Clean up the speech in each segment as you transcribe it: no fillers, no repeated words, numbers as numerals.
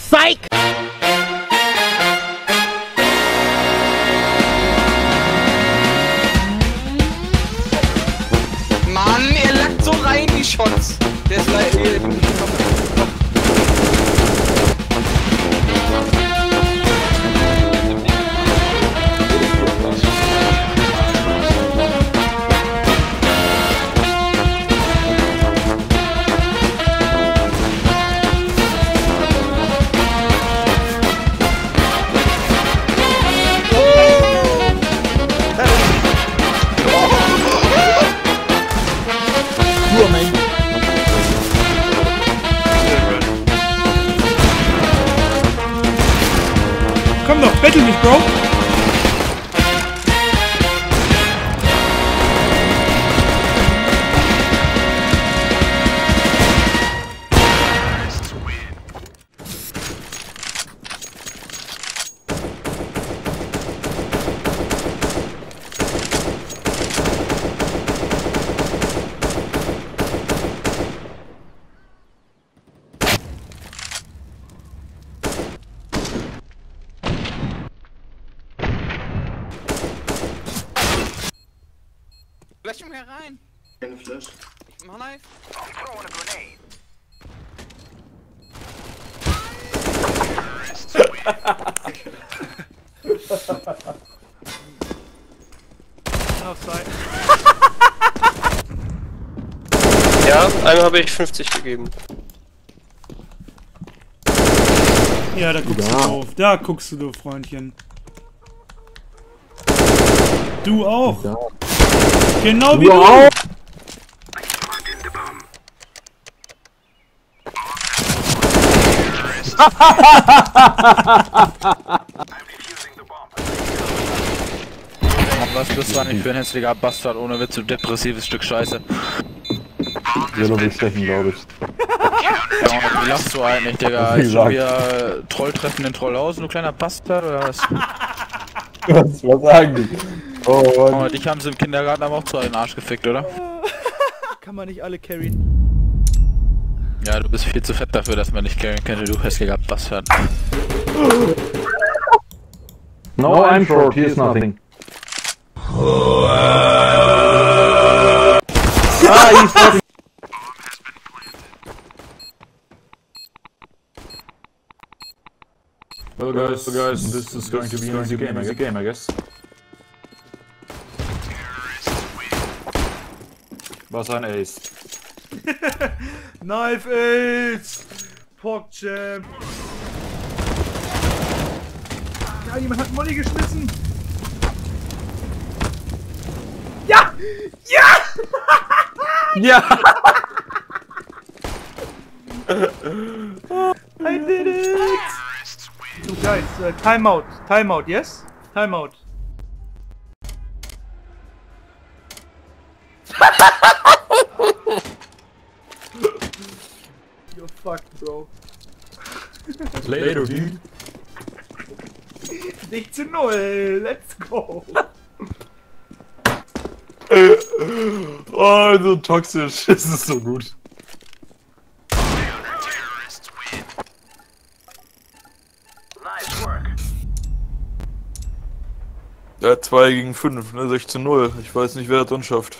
Psych! Mann, er lackt so rein, die Shots. Der ist leider... Komm doch, battle mich, Bro! Flash ihm herein. Keine Flash. Ich mach Knife. Ja, einmal habe ich 50 gegeben. Ja, da guckst du drauf. Da guckst du, Freundchen. Du auch. Ja. Genau wie Du du. auch. Was bist du eigentlich für ein hässlicher Bastard, ohne Witz, du depressives Stück Scheiße. Yellow will stechen, glaube ich. Ja, wie lachst du eigentlich, Digga? Ist schon wieder Trolltreffen in Trollhausen, du kleiner Bastard, oder was? Was sagen die? Oh, Oh, dich haben sie im Kindergarten aber auch zu den Arsch gefickt, oder? Kann man nicht alle carryen. Ja, du bist viel zu fett dafür, dass man dich carryen könnte, du hässlicher Bastard. No, I'm short, here's nothing. He's fucking... Well guys, this is going to be an easy game, I guess. Was ein Ace. Knife Ace! PogChamp! Ja, jemand hat Molly geschmissen! Ja! Ja! Ja! I did it! So guys, timeout, yes? Timeout. You're fucked, bro. Later, dude. 16-0, let's go! Oh, so toxisch. Es ist so gut. Ja, 2 gegen 5, ne? 16-0. Ich weiß nicht, wer das uns schafft.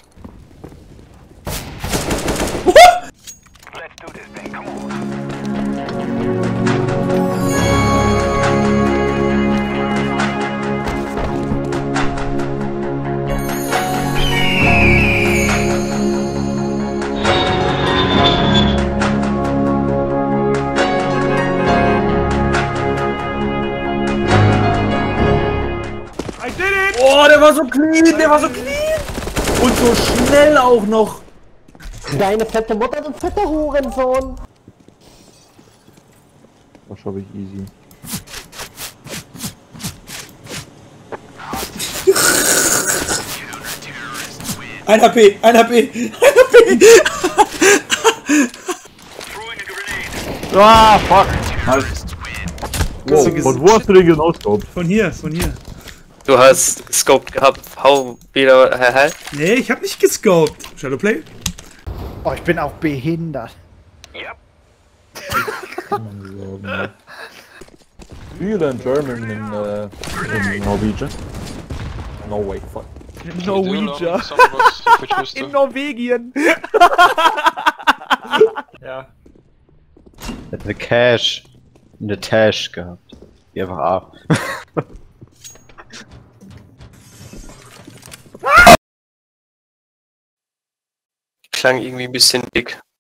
Oh, der war so clean, der war so clean! Und so schnell auch noch! Deine fette Mutter, du fetter Hurensohn! Das schaffe ich easy. Ein HP! Ein HP! Ein HP! Ah, fuck! Nice. Wow, wo hast du den genau scoped? Von hier, von hier. Du hast gescoped gehabt, hau wieder, hä? Nee, ich hab nicht gescoped. Shadowplay? Oh, ich bin auch behindert. Kann man sagen, ja. Do you learn German in Norwegian? No way, fuck. Norwegian. In Norwegen. Ja. Er hat eine Cash. Eine Tash gehabt. Die einfach A. Klang irgendwie ein bisschen dick.